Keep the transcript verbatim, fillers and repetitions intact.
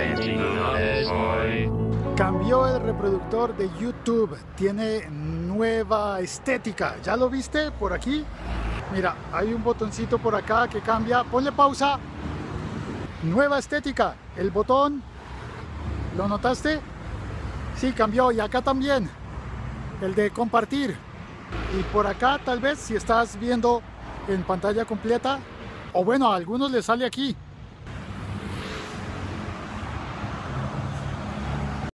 Cambió el reproductor de YouTube, tiene nueva estética. ¿Ya lo viste por aquí? Mira, hay un botoncito por acá que cambia. Ponle pausa. Nueva estética. El botón, ¿lo notaste? Sí, cambió. Y acá también, el de compartir. Y por acá tal vez si estás viendo en pantalla completa, o bueno, a algunos les sale aquí.